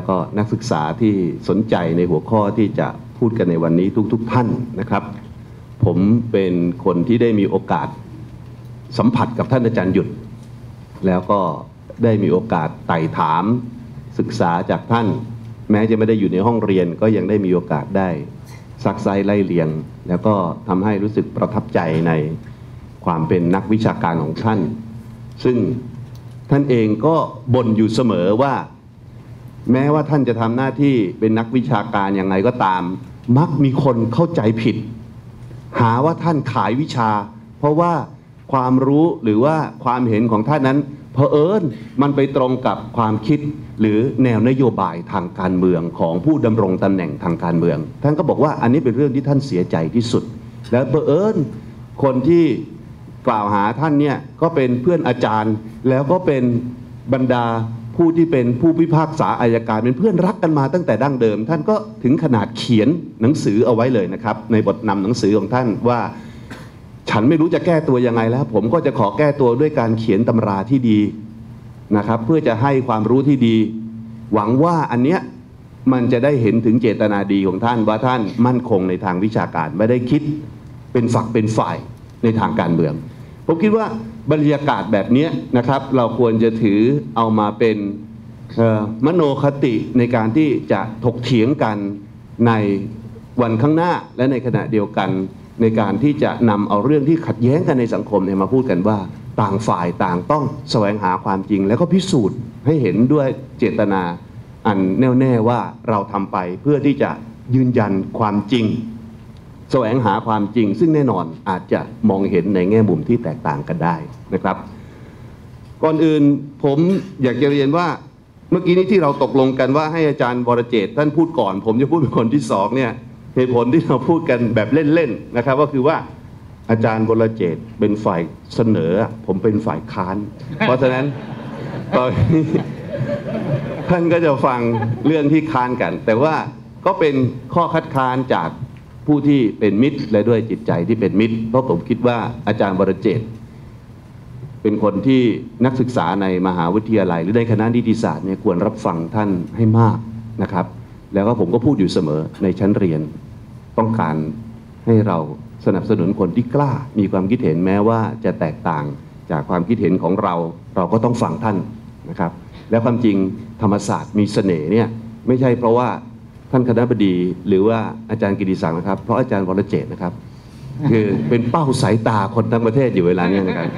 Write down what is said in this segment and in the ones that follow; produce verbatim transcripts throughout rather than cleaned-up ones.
ก็นักศึกษาที่สนใจในหัวข้อที่จะพูดกันในวันนี้ทุกๆท่านนะครับผมเป็นคนที่ได้มีโอกาสสัมผัสกับท่านอาจารย์หยุดแล้วก็ได้มีโอกาสไต่ถามศึกษาจากท่านแม้จะไม่ได้อยู่ในห้องเรียนก็ยังได้มีโอกาสได้ซักไซไล่เลียงแล้วก็ทำให้รู้สึกประทับใจในความเป็นนักวิชาการของท่านซึ่งท่านเองก็บ่นอยู่เสมอว่าแม้ว่าท่านจะทำหน้าที่เป็นนักวิชาการอย่างไรก็ตามมักมีคนเข้าใจผิดหาว่าท่านขายวิชาเพราะว่าความรู้หรือว่าความเห็นของท่านนั้นเผอิญมันไปตรงกับความคิดหรือแนวนโยบายทางการเมืองของผู้ดำรงตำแหน่งทางการเมืองท่านก็บอกว่าอันนี้เป็นเรื่องที่ท่านเสียใจที่สุดและเผอิญคนที่กล่าวหาท่านเนี่ยก็เป็นเพื่อนอาจารย์แล้วก็เป็นบรรดาผู้ที่เป็นผู้พิพากษาอัยการเป็นเพื่อนรักกันมาตั้งแต่ดั้งเดิมท่านก็ถึงขนาดเขียนหนังสือเอาไว้เลยนะครับในบทนำหนังสือของท่านว่าฉันไม่รู้จะแก้ตัวยังไงแล้วผมก็จะขอแก้ตัวด้วยการเขียนตำราที่ดีนะครับเพื่อจะให้ความรู้ที่ดีหวังว่าอันเนี้ยมันจะได้เห็นถึงเจตนาดีของท่านว่าท่านมั่นคงในทางวิชาการไม่ได้คิดเป็นฝักเป็นฝ่ายในทางการเมืองผมคิดว่าบรรยากาศแบบนี้นะครับเราควรจะถือเอามาเป็นมโนคติในการที่จะถกเถียงกันในวันข้างหน้าและในขณะเดียวกันในการที่จะนำเอาเรื่องที่ขัดแย้งกันในสังคมเนี่ยมาพูดกันว่าต่างฝ่ายต่างต้องแสวงหาความจริงแล้วก็พิสูจน์ให้เห็นด้วยเจตนาอันแน่วแน่ว่าเราทำไปเพื่อที่จะยืนยันความจริงแสวงหาความจริงซึ่งแน่นอนอาจจะมองเห็นในแง่มุมที่แตกต่างกันได้นะครับก่อนอื่นผมอยากจะเรียนว่าเมื่อกี้นี้ที่เราตกลงกันว่าให้อาจารย์วรเจตน์ท่านพูดก่อนผมจะพูดเป็นคนที่สองเนี่ยเหตุผลที่เราพูดกันแบบเล่นๆนะครับก็คือว่าอาจารย์วรเจตน์เป็นฝ่ายเสนอผมเป็นฝ่ายค้านเพราะฉะนั้นตอนนี้ท่านก็จะฟังเรื่องที่ค้านกันแต่ว่าก็เป็นข้อคัดค้านจากผู้ที่เป็นมิตรและด้วยจิตใจที่เป็นมิตรเพราะผมคิดว่าอาจารย์วรเจตน์เป็นคนที่นักศึกษาในมหาวิทยาลัยหรือในคณะนิติศาสตร์เนี่ยควรรับฟังท่านให้มากนะครับแล้วก็ผมก็พูดอยู่เสมอในชั้นเรียนต้องการให้เราสนับสนุนคนที่กล้ามีความคิดเห็นแม้ว่าจะแตกต่างจากความคิดเห็นของเราเราก็ต้องฟังท่านนะครับแล้วความจริงธรรมศาสตร์มีเสน่ห์เนี่ยไม่ใช่เพราะว่าท่านคณบดีหรือว่าอาจารย์กิติศักดิ์นะครับเพราะอาจารย์วรเจตน์นะครับคือเป็นเป้าสายตาคนทั้งประเทศอยู่เวลานี้นะครับ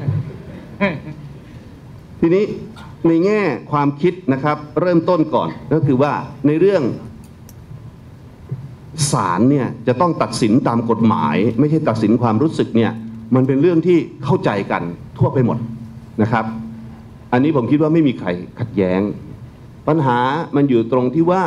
ทีนี้ในแง่ความคิดนะครับเริ่มต้นก่อนก็คือว่าในเรื่องศาลเนี่ยจะต้องตัดสินตามกฎหมายไม่ใช่ตัดสินความรู้สึกเนี่ยมันเป็นเรื่องที่เข้าใจกันทั่วไปหมดนะครับอันนี้ผมคิดว่าไม่มีใครขัดแย้งปัญหามันอยู่ตรงที่ว่า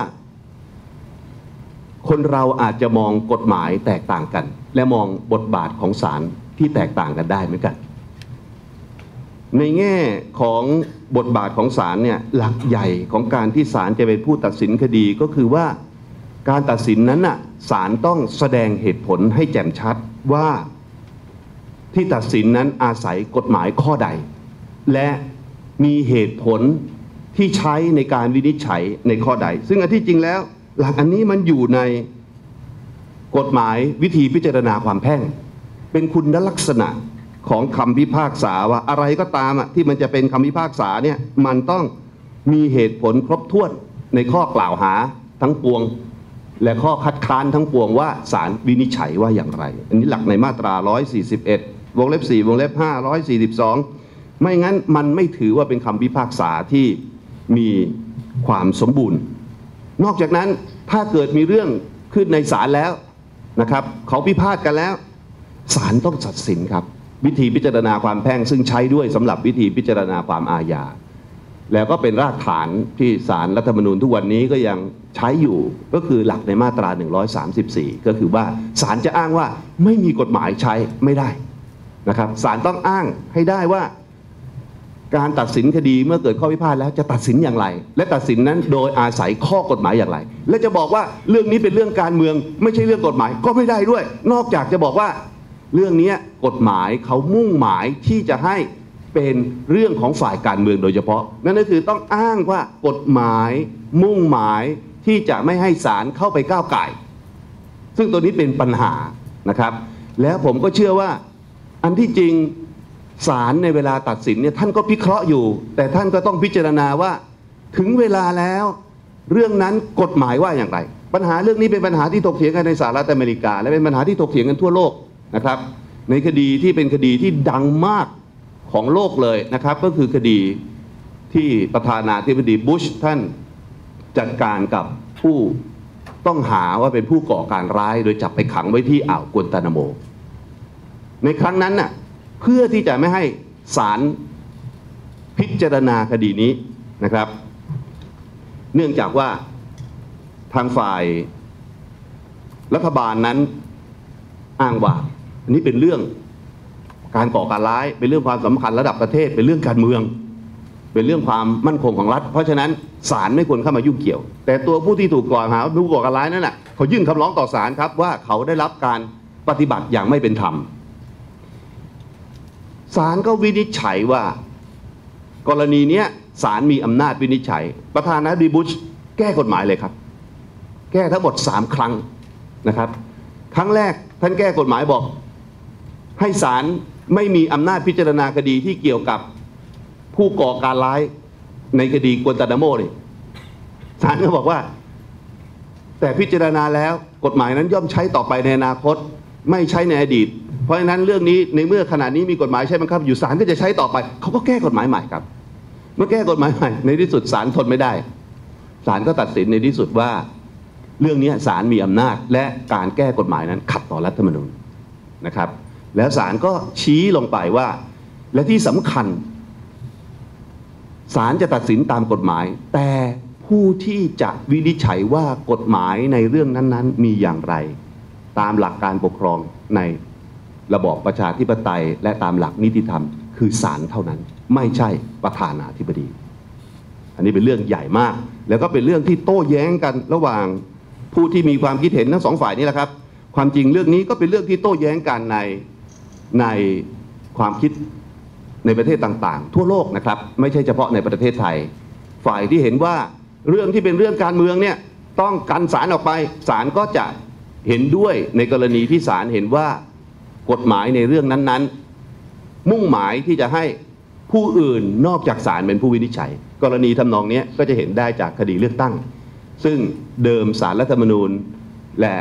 คนเราอาจจะมองกฎหมายแตกต่างกันและมองบทบาทของศาลที่แตกต่างกันได้เหมือนกันในแง่ของบทบาทของศาลเนี่ยหลักใหญ่ของการที่ศาลจะเป็นผู้ตัดสินคดีก็คือว่าการตัดสินนั้นน่ะศาลต้องแสดงเหตุผลให้แจ่มชัดว่าที่ตัดสินนั้นอาศัยกฎหมายข้อใดและมีเหตุผลที่ใช้ในการวินิจฉัยในข้อใดซึ่งอันที่จริงแล้วหลักอันนี้มันอยู่ในกฎหมายวิธีพิจารณาความแพ่งเป็นคุณลักษณะของคำพิพากษาว่าอะไรก็ตามอ่ะที่มันจะเป็นคำพิพากษาเนี่ยมันต้องมีเหตุผลครบถ้วนในข้อกล่าวหาทั้งปวงและข้อคัดค้านทั้งปวงว่าศาลวินิจฉัยว่าอย่างไรอันนี้หลักในมาตราหนึ่งร้อยสี่สิบเอ็ดวงเล็บสี่วงเล็บห้า หนึ่งร้อยสี่สิบสองไม่งั้นมันไม่ถือว่าเป็นคำพิพากษาที่มีความสมบูรณ์นอกจากนั้นถ้าเกิดมีเรื่องขึ้นในศาลแล้วนะครับเขาพิพาทกันแล้วศาลต้องตัดสินครับวิธีพิจารณาความแพ่งซึ่งใช้ด้วยสำหรับวิธีพิจารณาความอาญาแล้วก็เป็นรากฐานที่ศาลรัฐธรรมนูญทุกวันนี้ก็ยังใช้อยู่ก็คือหลักในมาตราหนึ่งร้อยสามสิบสี่ก็คือว่าศาลจะอ้างว่าไม่มีกฎหมายใช้ไม่ได้นะครับศาลต้องอ้างให้ได้ว่าการตัดสินคดีเมื่อเกิดข้อพิพาทแล้วจะตัดสินอย่างไรและตัดสินนั้นโดยอาศัยข้อกฎหมายอย่างไรและจะบอกว่าเรื่องนี้เป็นเรื่องการเมืองไม่ใช่เรื่องกฎหมายก็ไม่ได้ด้วยนอกจากจะบอกว่าเรื่องนี้กฎหมายเขามุ่งหมายที่จะให้เป็นเรื่องของฝ่ายการเมืองโดยเฉพาะนั่นก็คือต้องอ้างว่ากฎหมายมุ่งหมายที่จะไม่ให้ศาลเข้าไปก้าวก่ายซึ่งตัวนี้เป็นปัญหานะครับแล้วผมก็เชื่อว่าอันที่จริงศาลในเวลาตัดสินเนี่ยท่านก็พิเคราะห์อยู่แต่ท่านก็ต้องพิจารณาว่าถึงเวลาแล้วเรื่องนั้นกฎหมายว่าอย่างไรปัญหาเรื่องนี้เป็นปัญหาที่ถกเถียงกันในสหรัฐอเมริกาและเป็นปัญหาที่ถกเถียงกันทั่วโลกนะครับในคดีที่เป็นคดีที่ดังมากของโลกเลยนะครับก็คือคดีที่ประธานาธิบดีบุชท่านจัดการกับผู้ต้องหาว่าเป็นผู้ก่อการร้ายโดยจับไปขังไว้ที่อ่าวกวนตานาโมในครั้งนั้นน่ะเพื่อที่จะไม่ให้ศาลพิจารณาคดีนี้นะครับเนื่องจากว่าทางฝ่ายรัฐบาลนั้นอ้างว่าอันนี้เป็นเรื่องการก่อการร้ายเป็นเรื่องความสำคัญระดับประเทศเป็นเรื่องการเมืองเป็นเรื่องความมั่นคงของรัฐเพราะฉะนั้นศาลไม่ควรเข้ามายุ่งเกี่ยวแต่ตัวผู้ที่ถูกกล่าวหาว่าผู้ก่อการร้ายนั้นน่ะเขายื่นคำร้องต่อศาลครับว่าเขาได้รับการปฏิบัติอย่างไม่เป็นธรรมศาลก็วินิจฉัยว่ากรณีนี้ศาลมีอำนาจวินิจฉัยประธานาธิบดีบุชแก้กฎหมายเลยครับแก้ทั้งหมดสามครั้งนะครับครั้งแรกท่านแก้กฎหมายบอกให้ศาลไม่มีอำนาจพิจารณาคดีที่เกี่ยวกับผู้ก่อการร้ายในคดีกวนตานาโมนี่ศาลก็บอกว่าแต่พิจารณาแล้วกฎหมายนั้นย่อมใช้ต่อไปในอนาคตไม่ใช้ในอดีตเพราะฉะนั้นเรื่องนี้ในเมื่อขณะนี้มีกฎหมายใช้บังคับอยู่ศาลก็จะใช้ต่อไปเขาก็แก้กฎหมายใหม่ครับเมื่อแก้กฎหมายใหม่ในที่สุดศาลทนไม่ได้ศาลก็ตัดสินในที่สุดว่าเรื่องนี้ศาลมีอำนาจและการแก้กฎหมายนั้นขัดต่อรัฐธรรมนูญนะครับแล้วศาลก็ชี้ลงไปว่าและที่สำคัญศาลจะตัดสินตามกฎหมายแต่ผู้ที่จะวินิจฉัยว่ากฎหมายในเรื่องนั้นๆมีอย่างไรตามหลักการปกครองในระบอบประชาธิปไตยและตามหลักนิติธรรมคือศาลเท่านั้นไม่ใช่ประธานาธิบดีอันนี้เป็นเรื่องใหญ่มากแล้วก็เป็นเรื่องที่โต้แย้งกันระหว่างผู้ที่มีความคิดเห็นทั้งสองฝ่ายนี้แหละครับความจริงเรื่องนี้ก็เป็นเรื่องที่โต้แย้งกันในในความคิดในประเทศต่างๆทั่วโลกนะครับไม่ใช่เฉพาะในประเทศไทยฝ่ายที่เห็นว่าเรื่องที่เป็นเรื่องการเมืองเนี่ยต้องกันศาลออกไปศาลก็จะเห็นด้วยในกรณีที่ศาลเห็นว่ากฎหมายในเรื่องนั้นๆมุ่งหมายที่จะให้ผู้อื่นนอกจากศาลเป็นผู้วินิจฉัยกรณีทำนองนี้ก็จะเห็นได้จากคดีเลือกตั้งซึ่งเดิมศาลรัฐธรรมนูญและ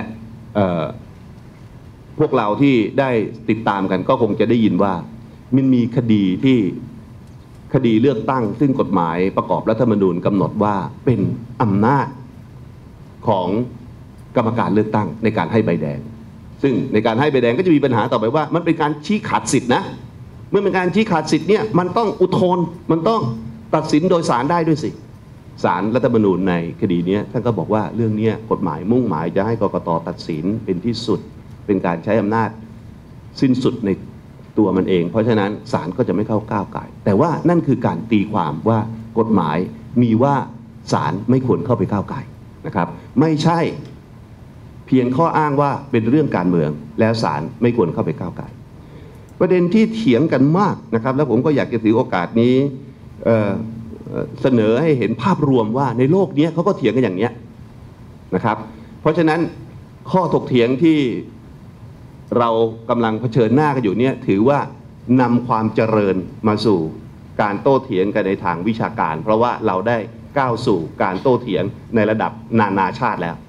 พวกเราที่ได้ติดตามกันก็คงจะได้ยินว่ามันมีคดีที่คดีเลือกตั้งซึ่งกฎหมายประกอบรัฐธรรมนูญกำหนดว่าเป็นอำนาจของกรรมการเลือกตั้งในการให้ใบแดงซึ่งในการให้ใบแดงก็จะมีปัญหาต่อไปว่ามันเป็นการชี้ขาดสิทธินะเมื่อเป็นการชี้ขาดสิทธิ์เนี่ยมันต้องอุทธรณ์มันต้องตัดสินโดยศาลได้ด้วยสิศาลรัฐธรรมนูญในคดีนี้ท่านก็บอกว่าเรื่องนี้กฎหมายมุ่งหมายจะให้กกตตัดสินเป็นที่สุดเป็นการใช้อำนาจสิ้นสุดในตัวมันเองเพราะฉะนั้นศาลก็จะไม่เข้าก้าวไก่แต่ว่านั่นคือการตีความว่ากฎหมายมีว่าศาลไม่ควรเข้าไปก้าวไก่นะครับไม่ใช่เพียงข้ออ้างว่าเป็นเรื่องการเมืองแล้วศาลไม่ควรเข้าไปก้าวไก่ประเด็นที่เถียงกันมากนะครับแล้วผมก็อยากจะถือโอกาสนี้เอ่อเสนอให้เห็นภาพรวมว่าในโลกนี้เขาก็เถียงกันอย่างนี้นะครับเพราะฉะนั้นข้อถกเถียงที่เรากำลังเผชิญหน้ากันอยู่เนี่ยถือว่านำความเจริญมาสู่การโต้เถียงกันในทางวิชาการเพราะว่าเราได้ก้าวสู่การโต้เถียงในระดับนานาชาติแล้ว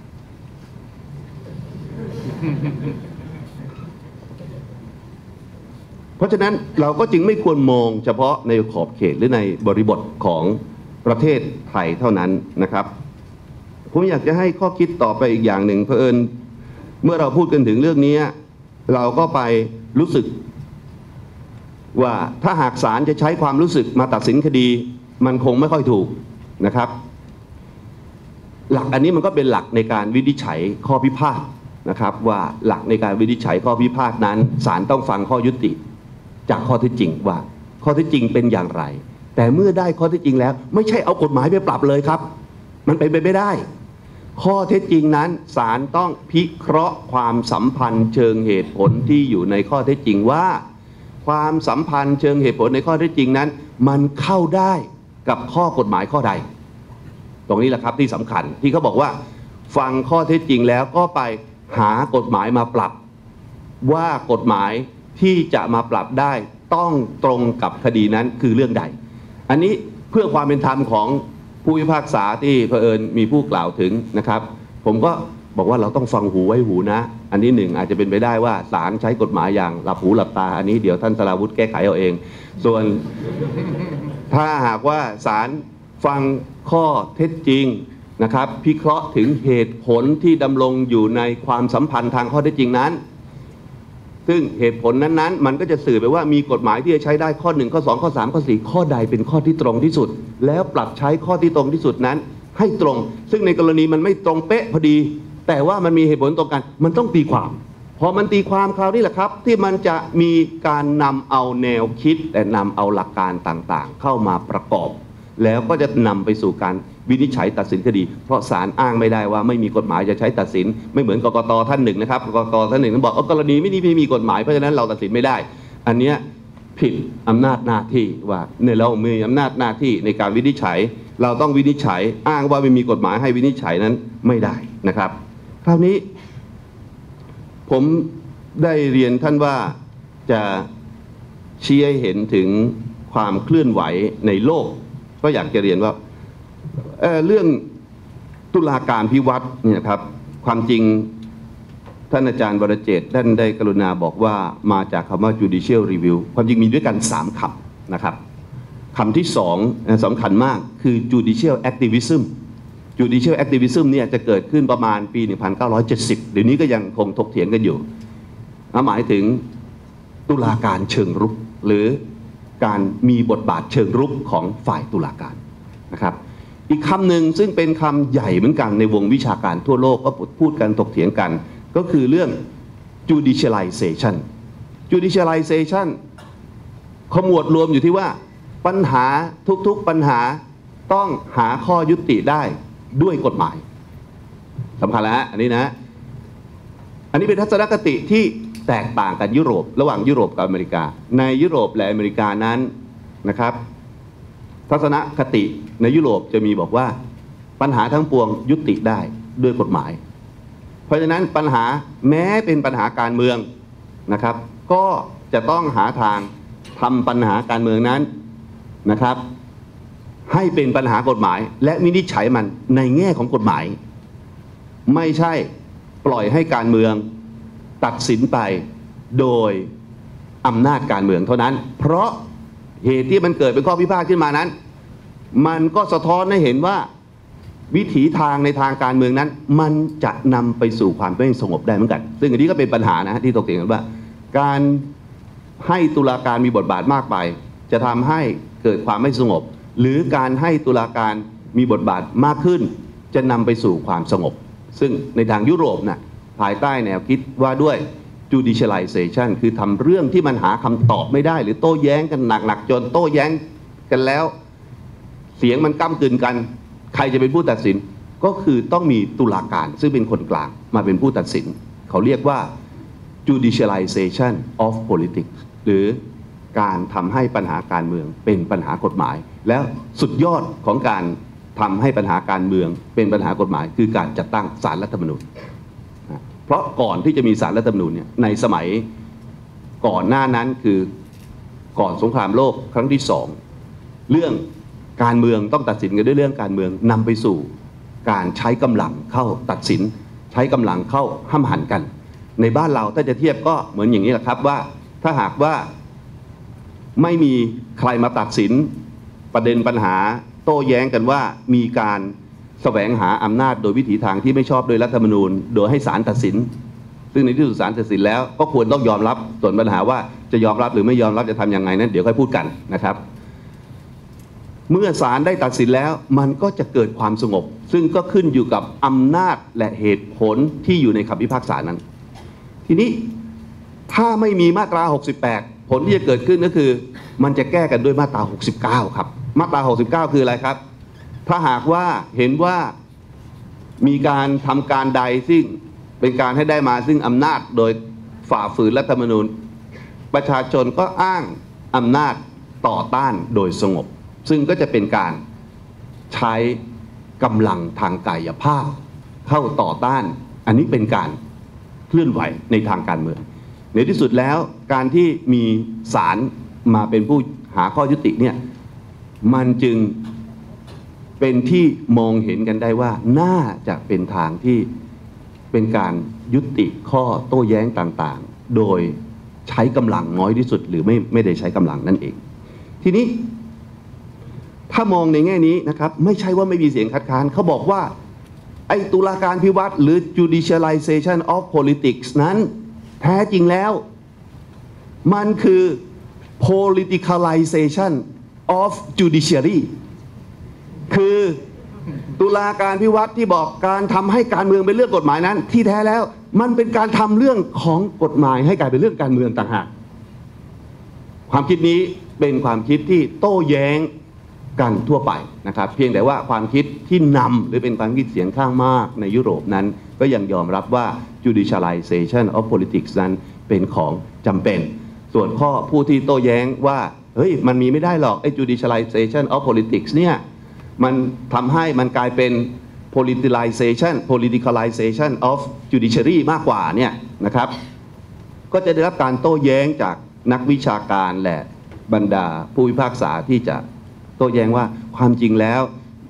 เพราะฉะนั้นเราก็จึงไม่ควรมองเฉพาะในขอบเขตหรือในบริบทของประเทศไทยเท่านั้นนะครับผมอยากจะให้ข้อคิดต่อไปอีกอย่างหนึ่งเผอิญเมื่อเราพูดกันถึงเรื่องนี้เราก็ไปรู้สึกว่าถ้าหากศาลจะใช้ความรู้สึกมาตัดสินคดีมันคงไม่ค่อยถูกนะครับหลักอันนี้มันก็เป็นหลักในการวินิจฉัยข้อพิพาทนะครับว่าหลักในการวินิจฉัยข้อพิพาทนั้นศาลต้องฟังข้อยุติจากข้อเท็จจริงว่าข้อเท็จจริงเป็นอย่างไรแต่เมื่อได้ข้อเท็จจริงแล้วไม่ใช่เอากฎหมายไปปรับเลยครับมันเป็นไปไม่ได้ข้อเท็จจริงนั้นศาลต้องพิเคราะห์ความสัมพันธ์เชิงเหตุผลที่อยู่ในข้อเท็จจริงว่าความสัมพันธ์เชิงเหตุผลในข้อเท็จจริงนั้นมันเข้าได้กับข้อกฎหมายข้อใดตรงนี้แหละครับที่สำคัญที่เขาบอกว่าฟังข้อเท็จจริงแล้วก็ไปหากฎหมายมาปรับว่ากฎหมายที่จะมาปรับได้ต้องตรงกับคดีนั้นคือเรื่องใดอันนี้เพื่อความเป็นธรรมของผู้พิพากษาที่เผอิญมีผู้กล่าวถึงนะครับผมก็บอกว่าเราต้องฟังหูไว้หูนะอันนี้หนึ่งอาจจะเป็นไปได้ว่าศาลใช้กฎหมายอย่างหลับหูหลับตาอันนี้เดี๋ยวท่านสราวุธแก้ไขเอาเองส่วนถ้าหากว่าศาลฟังข้อเท็จจริงนะครับพิเคราะห์ถึงเหตุผลที่ดำรงอยู่ในความสัมพันธ์ทางข้อเท็จจริงนั้นซึ่งเหตุผลนั้นๆมันก็จะสื่อไปว่ามีกฎหมายที่จะใช้ได้ข้อหนึ่งข้อสองข้อสามข้อสี่ข้อใดเป็นข้อที่ตรงที่สุดแล้วปรับใช้ข้อที่ตรงที่สุดนั้นให้ตรงซึ่งในกรณีมันไม่ตรงเป๊ะพอดีแต่ว่ามันมีเหตุผลตรงกันมันต้องตีความพอมันตีความคราวนี้แหละครับที่มันจะมีการนำเอาแนวคิดแต่นำเอาหลักการต่างๆเข้ามาประกอบแล้วก็จะนำไปสู่การวินิจฉัยตัดสินคดีเพราะศาลอ้างไม่ได้ว่าไม่มีกฎหมายจะใช้ตัดสินไม่เหมือนกกตท่านหนึ่งนะครับกกตท่านหนึ่งบอกกรณีไม่นี้ไม่มีกฎหมายเพราะฉะนั้นเราตัดสินไม่ได้อันนี้ผิดอำนาจหน้าที่ว่าเนี่ยเรามีอำนาจหน้าที่ในการวินิจฉัยเราต้องวินิจฉัยอ้างว่าไม่มีกฎหมายให้วินิจฉัยนั้นไม่ได้นะครับคราวนี้ผมได้เรียนท่านว่าจะชี้ให้เห็นถึงความเคลื่อนไหวในโลกก็อยากจะเรียนว่า เ, เรื่องตุลาการพิวัตรเนี่ยครับความจริงท่านอาจารย์วรเจตน์ท่านได้กรุณาบอกว่ามาจากคำว่า judicial review ความจริงมีด้วยกันสามคำนะครับคำที่สองสำคัญมากคือ judicial activism judicial activism เนี่ยจะเกิดขึ้นประมาณปี หนึ่งพันเก้าร้อยเจ็ดสิบ เดี๋ยวนี้ก็ยังคงถกเถียงกันอยู่หมายถึงตุลาการเชิงรุกหรือการมีบทบาทเชิงรุกของฝ่ายตุลาการนะครับอีกคำหนึ่งซึ่งเป็นคำใหญ่เหมือนกันในวงวิชาการทั่วโลกก็พูดกันถกเถียงกันก็คือเรื่อง judicialization judicialization ขมวดรวมอยู่ที่ว่าปัญหาทุกๆปัญหาต้องหาข้อยุติได้ด้วยกฎหมายสำคัญแล้วอันนี้นะอันนี้เป็นทัศนคติที่แตกต่างกันยุโรประหว่างยุโรปกับอเมริกาในยุโรปและอเมริกานั้นนะครับทัศนคติในยุโรปจะมีบอกว่าปัญหาทั้งปวงยุติได้ด้วยกฎหมายเพราะฉะนั้นปัญหาแม้เป็นปัญหาการเมืองนะครับก็จะต้องหาทางทำปัญหาการเมืองนั้นนะครับให้เป็นปัญหากฎหมายและวินิจฉัยมันในแง่ของกฎหมายไม่ใช่ปล่อยให้การเมืองตัดสินไปโดยอำนาจการเมืองเท่านั้นเพราะเหตุที่มันเกิดเป็นข้อพิพาทขึ้นมานั้นมันก็สะท้อนให้เห็นว่าวิถีทางในทางการเมืองนั้นมันจะนำไปสู่ความไม่สงบได้เหมือนกันซึ่งอันนี้ก็เป็นปัญหานะที่ตกเถียงกันว่าการให้ตุลาการมีบทบาทมากไปจะทำให้เกิดความไม่สงบหรือการให้ตุลาการมีบทบาทมากขึ้นจะนำไปสู่ความสงบซึ่งในทางยุโรปนะภายใต้แนวคิดว่าด้วย judicialization คือทำเรื่องที่มันหาคำตอบไม่ได้หรือโต้แย้งกันหนักๆจนโต้แย้งกันแล้วเสียงมันก้ำกึ่งกันใครจะเป็นผู้ตัดสินก็คือต้องมีตุลาการซึ่งเป็นคนกลางมาเป็นผู้ตัดสินเขาเรียกว่า judicialization of politics หรือการทำให้ปัญหาการเมืองเป็นปัญหากฎหมายแล้วสุดยอดของการทำให้ปัญหาการเมืองเป็นปัญหากฎหมายคือการจัดตั้งศาลรัฐธรรมนูญเพราะก่อนที่จะมีศาลรัฐธรรมนูญเนี่ยในสมัยก่อนหน้านั้นคือก่อนสงครามโลกครั้งที่สองเรื่องการเมืองต้องตัดสินกันด้วยเรื่องการเมืองนำไปสู่การใช้กำลังเข้าตัดสินใช้กำลังเข้าห้ามหันกันในบ้านเราถ้าจะเทียบก็เหมือนอย่างนี้แหละครับว่าถ้าหากว่าไม่มีใครมาตัดสินประเด็นปัญหาโต้แย้งกันว่ามีการแสวงหาอำนาจโดยวิถีทางที่ไม่ชอบโดยรัฐธรรมนูญโดยให้ศาลตัดสินซึ่งในที่สุดศาลตัดสินแล้วก็ควรต้องยอมรับส่วนปัญหาว่าจะยอมรับหรือไม่ยอมรับจะทำยังไงนั้นเดี๋ยวค่อยพูดกันนะครับเมื่อศาลได้ตัดสินแล้วมันก็จะเกิดความสงบซึ่งก็ขึ้นอยู่กับอำนาจและเหตุผลที่อยู่ในคำพิพากษานั้นทีนี้ถ้าไม่มีมาตราหกสิบแปดผลที่จะเกิดขึ้นก็คือมันจะแก้กันด้วยมาตราหกสิบเก้าครับมาตราหกสิบเก้าคืออะไรครับถ้าหากว่าเห็นว่ามีการทำการใดซึ่งเป็นการให้ได้มาซึ่งอำนาจโดยฝ่าฝืนรัฐธรรมนูญประชาชนก็อ้างอำนาจต่อต้านโดยสงบซึ่งก็จะเป็นการใช้กำลังทางกายภาพเข้าต่อต้านอันนี้เป็นการเคลื่อนไหวในทางการเมืองในที่สุดแล้วการที่มีศาลมาเป็นผู้หาข้อยุติเนี่ยมันจึงเป็นที่มองเห็นกันได้ว่าน่าจะเป็นทางที่เป็นการยุติข้อโต้แย้งต่างๆโดยใช้กำลังน้อยที่สุดหรือไม่ไม่ได้ใช้กำลังนั่นเองทีนี้ถ้ามองในแง่นี้นะครับไม่ใช่ว่าไม่มีเสียงคัดค้านเขาบอกว่าไอ้ตุลาการพิวัตรหรือ judicialization of politics นั้นแท้จริงแล้วมันคือ politicalization of judiciary คือตุลาการพิวัตรที่บอกการทำให้การเมืองเป็นเรื่องกฎหมายนั้นที่แท้แล้วมันเป็นการทำเรื่องของกฎหมายให้กลายเป็นเรื่องการเมืองต่างหากความคิดนี้เป็นความคิดที่โต้แย้งกันทั่วไปนะครับเพียงแต่ว่าความคิดที่นำหรือเป็นความคิดเสียงข้างมากในยุโรปนั้นก็ยังยอมรับว่า judicialization of politics นั้นเป็นของจำเป็นส่วนข้อผู้ที่โต้แย้งว่าเฮ้ยมันมีไม่ได้หรอกไอ้ judicialization of politics เนี่ยมันทำให้มันกลายเป็น politicalization politicalization of judiciary มากกว่าเนี่ยนะครับก็จะได้รับการโต้แย้งจากนักวิชาการและบรรดาผู้พิพากษาที่จะโต้แย้งว่าความจริงแล้ว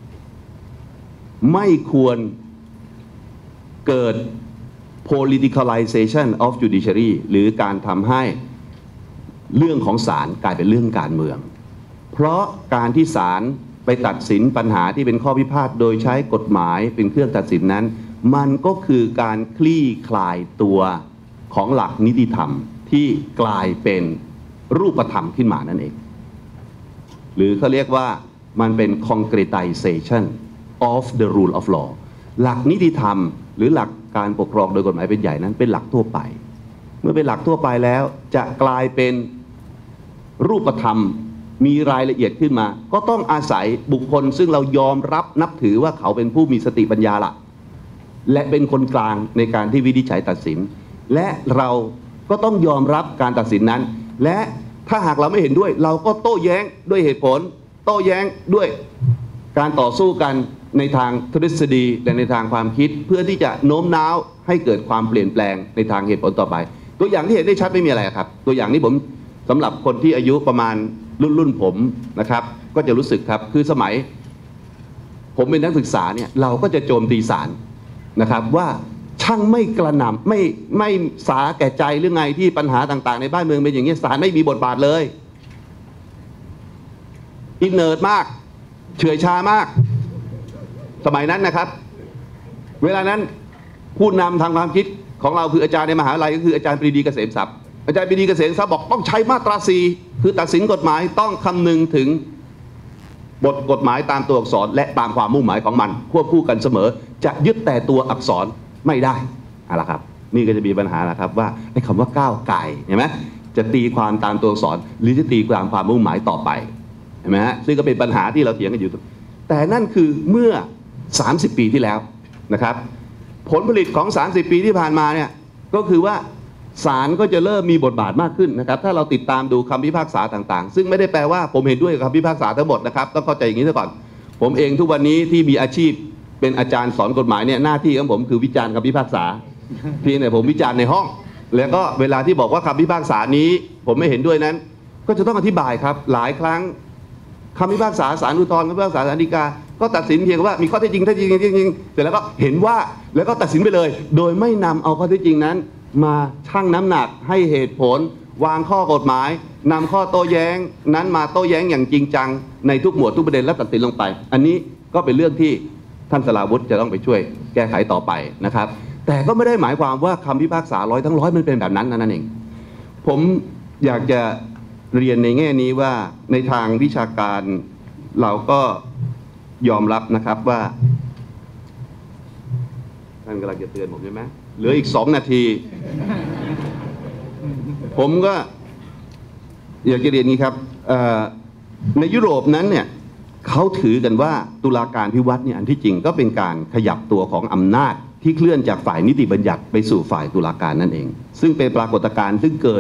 ไม่ควรเกิด politicalization of judiciary หรือการทำให้เรื่องของศาลกลายเป็นเรื่องการเมืองเพราะการที่ศาลไปตัดสินปัญหาที่เป็นข้อพิพาทโดยใช้กฎหมายเป็นเครื่องตัดสินนั้นมันก็คือการคลี่คลายตัวของหลักนิติธรรมที่กลายเป็นรูปธรรมขึ้นมานั่นเองหรือเขาเรียกว่ามันเป็น concretization of the rule of law หลักนิติธรรมหรือหลักการปกครองโดยกฎหมายเป็นใหญ่นั้นเป็นหลักทั่วไปเมื่อเป็นหลักทั่วไปแล้วจะกลายเป็นรูปธรรมมีรายละเอียดขึ้นมาก็ต้องอาศัยบุคคลซึ่งเรายอมรับนับถือว่าเขาเป็นผู้มีสติปัญญาละและเป็นคนกลางในการที่วินิจฉัยตัดสินและเราก็ต้องยอมรับการตัดสินนั้นและถ้าหากเราไม่เห็นด้วยเราก็โต้แย้งด้วยเหตุผลโต้แย้งด้วยการต่อสู้กันในทางทฤษฎีและในทางความคิดเพื่อที่จะโน้มน้าวให้เกิดความเปลี่ยนแปลงในทางเหตุผลต่อไปตัวอย่างที่เห็นได้ชัดไม่มีอะไรครับตัวอย่างนี้ผมสำหรับคนที่อายุประมาณรุ่นรุ่นผมนะครับก็จะรู้สึกครับคือสมัยผมเป็นนักศึกษาเนี่ยเราก็จะโจมตีศาลนะครับว่าช่างไม่กระหน่ำไม่ไม่สาแก่ใจหรือไงที่ปัญหาต่างๆในบ้านเมืองเป็นอย่างนี้ศาลไม่มีบทบาทเลยอินเนิร์ดมากเฉื่อยชามากสมัยนั้นนะครับเวลานั้นผู้นำทางความคิดของเราคืออาจารย์ในมหาวิทยาลัยก็คืออาจารย์ปรีดีเกษมทรัพย์อาจารย์ปรีดีเกษมทรัพย์บอกต้องใช้มาตราสี่คือตัดสินกฎหมายต้องคำนึงถึงบทกฎหมายตามตัวอักษรและตามความมุ่งหมายของมันควบคู่กันเสมอจะยึดแต่ตัวอักษรไม่ได้อะไรครับนี่ก็จะมีปัญหาแล้วครับว่าไอ้คำว่าก้าวไก่เห็นไหมจะตีความตามตัวอักษรหรือจะตีความความมุ่งหมายต่อไปเห็นไหมฮะซึ่งก็เป็นปัญหาที่เราเถียงกันอยู่แต่นั่นคือเมื่อสามสิบปีที่แล้วนะครับผลผลิตของสามสิบปีที่ผ่านมาเนี่ยก็คือว่าศาลก็จะเริ่มมีบทบาทมากขึ้นนะครับถ้าเราติดตามดูคำพิพากษาต่างๆซึ่งไม่ได้แปลว่าผมเห็นด้วยกับคำพิพากษาทั้งหมดนะครับต้องเข้าใจอย่างนี้ซะก่อนผมเองทุกวันนี้ที่มีอาชีพเป็นอาจารย์สอนกฎหมายเนี่ยหน้าที่ของผมคือวิจารณ์คำพิพากษาเพียงแต่ผมวิจารณ์ในห้องแล้วก็เวลาที่บอกว่าคำพิพากษานี้ผมไม่เห็นด้วยนั้นก็จะต้องอธิบายครับหลายครั้งคำพิพากษาศาลอุทธรณ์คำพิพากษาศาลฎีกาก็ตัดสินเพียงว่ามีข้อเท็จจริงเท็จจริงเท็จจริงเสร็จแล้วก็เห็นว่าแล้วก็ตัดสินไปเลยโดยไม่นำเอาข้อเท็จจริงนั้นมาชั่งน้ำหนักให้เหตุผลวางข้อกฎหมายนำข้อโต้แย้งนั้นมาโต้แย้งอย่างจริงจังในทุกหมวดทุกประเด็นและตัดสินลงไปอันนี้ก็เป็นเรื่องที่ท่านสราวุธจะต้องไปช่วยแก้ไขต่อไปนะครับแต่ก็ไม่ได้หมายความว่าคำพิพากษาร้อยทั้งร้อยมันเป็นแบบนั้นนั่นเองผมอยากจะเรียนในแง่นี้ว่าในทางวิชาการเราก็ยอมรับนะครับว่าท่านกำลังจะเตือนผมใช่ไหมเหลืออีกสองนาทีผมก็อยากจะเรียนนี้ครับในยุโรปนั้นเนี่ยเขาถือกันว่าตุลาการพิวัตรเนี่ยอันที่จริงก็เป็นการขยับตัวของอำนาจที่เคลื่อนจากฝ่ายนิติบัญญัติไปสู่ฝ่ายตุลาการนั่นเองซึ่งเป็นปรากฏการณ์ซึ่งเกิด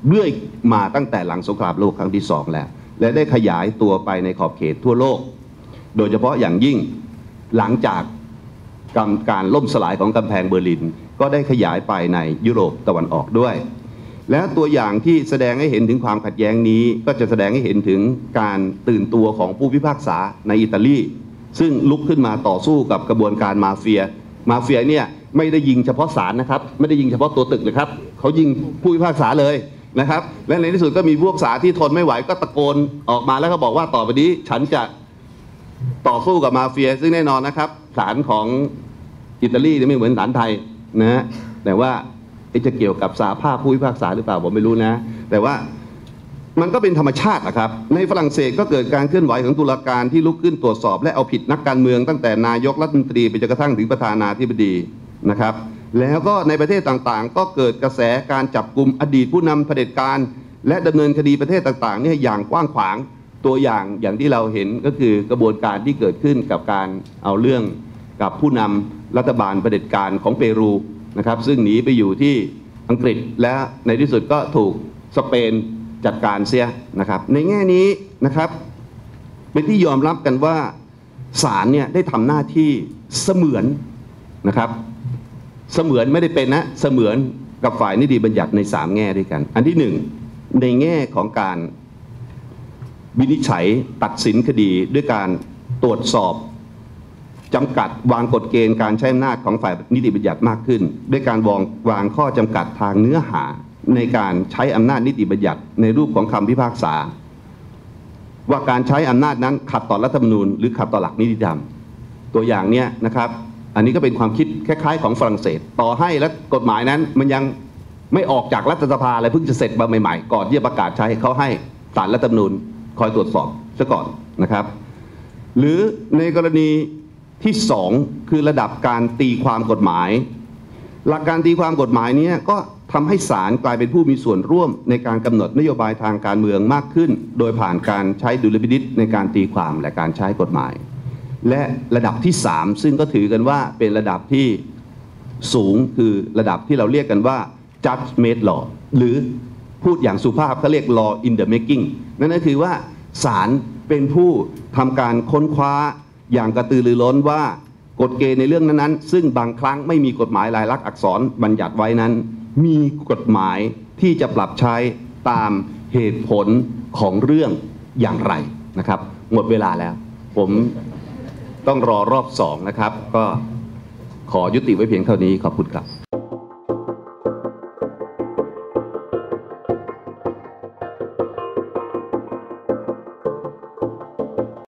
เรื่อยมาตั้งแต่หลังสงครามโลกครั้งที่สองแล้วและได้ขยายตัวไปในขอบเขตทั่วโลกโดยเฉพาะอย่างยิ่งหลังจากการล่มสลายของกำแพงเบอร์ลินก็ได้ขยายไปในยุโรปตะวันออกด้วยและตัวอย่างที่แสดงให้เห็นถึงความขัดแย้งนี้ก็จะแสดงให้เห็นถึงการตื่นตัวของผู้พิพากษาในอิตาลีซึ่งลุกขึ้นมาต่อสู้กับกระบวนการมาเฟียมาเฟียเนี่ยไม่ได้ยิงเฉพาะศาลนะครับไม่ได้ยิงเฉพาะตัวตึกเลยครับเขายิงผู้พิพากษาเลยนะครับและในที่สุดก็มีผู้พิพากษาที่ทนไม่ไหวก็ตะโกนออกมาแล้วก็บอกว่าต่อไปนี้ฉันจะต่อสู้กับมาเฟียซึ่งแน่นอนนะครับศาลของอิตาลีไม่เหมือนศาลไทยนะฮะแต่ว่าจะเกี่ยวกับสหภาพผู้พิพากษาหรือเปล่าผมไม่รู้นะแต่ว่ามันก็เป็นธรรมชาตินะครับในฝรั่งเศสก็เกิดการเคลื่อนไหวของตุลาการที่ลุกขึ้นตรวจสอบและเอาผิดนักการเมืองตั้งแต่นายกรัฐมนตรีไปจนกระทั่งถึงประธานาธิบดีนะครับแล้วก็ในประเทศต่างๆก็เกิดกระแสการจับกุมอดีตผู้นำเผด็จการและดำเนินคดีประเทศต่างๆเนี่ยอย่างกว้างขวางตัวอย่างอย่างที่เราเห็นก็คือกระบวนการที่เกิดขึ้นกับการเอาเรื่องกับผู้นำรัฐบาลเผด็จการของเปรูนะครับซึ่งหนีไปอยู่ที่อังกฤษและในที่สุดก็ถูกสเปนจัดการเสียนะครับในแง่นี้นะครับเป็นที่ยอมรับกันว่าศาลเนี่ยได้ทำหน้าที่เสมือนนะครับเสมือนไม่ได้เป็นนะเสมือนกับฝ่ายนิติบัญญัติในสามแง่ด้วยกันอันที่หนึ่งในแง่ของการวินิจฉัยตัดสินคดีด้วยการตรวจสอบจำกัดวางกฎเกณฑ์การใช้อำนาจของฝ่ายนิติบัญญัติมากขึ้นด้วยการวางวางข้อจำกัดทางเนื้อหาในการใช้อำนาจนิติบัญญัติในรูปของคำพิพากษาว่าการใช้อำนาจนั้นขัดต่อรัฐธรรมนูญหรือขัดต่อหลักนิติธรรมตัวอย่างเนี้ยนะครับอันนี้ก็เป็นความคิดคล้ายๆของฝรั่งเศสต่อให้และกฎหมายนั้นมันยังไม่ออกจากรัฐสภาอะไรเพิ่งจะเสร็จมาใหม่ๆก่อนที่จะประกาศใช้เขาให้ศาลรัฐธรรมนูญคอยตรวจสอบซะก่อนนะครับหรือในกรณีที่สองคือระดับการตีความกฎหมายหลักการตีความกฎหมายนี้ก็ทำให้ศาลกลายเป็นผู้มีส่วนร่วมในการกำหนดนโยบายทางการเมืองมากขึ้นโดยผ่านการใช้ดุลพินิจในการตีความและการใช้กฎหมายและระดับที่สามซึ่งก็ถือกันว่าเป็นระดับที่สูงคือระดับที่เราเรียกกันว่า judge made law หรือพูดอย่างสุภาพเขาเรียก law in the making นั่นก็คือว่าศาลเป็นผู้ทำการค้นคว้าอย่างกระตือรือร้นว่ากฎเกณฑ์ในเรื่องนั้นๆซึ่งบางครั้งไม่มีกฎหมายลายลักษณ์อักษรบัญญัติไว้นั้นมีกฎหมายที่จะปรับใช้ตามเหตุผลของเรื่องอย่างไรนะครับหมดเวลาแล้วผมต้องรอรอบสองนะครับก็ขอยุติไว้เพียงเท่านี้ขอบคุณครับ